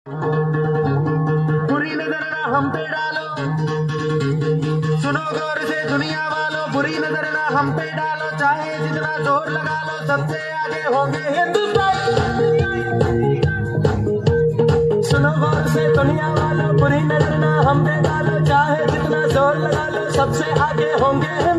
बुरी नजर ना हम पे डालो, सुनो गौर से दुनिया वालों, बुरी नजर ना हम पे डालो, चाहे जितना जोर लगा लो, सबसे आगे होंगे हिंदुस्तान। सुनो गौर से दुनिया वालों, बुरी नजर ना हम पे डालो, चाहे जितना जोर लगा लो, सबसे आगे होंगे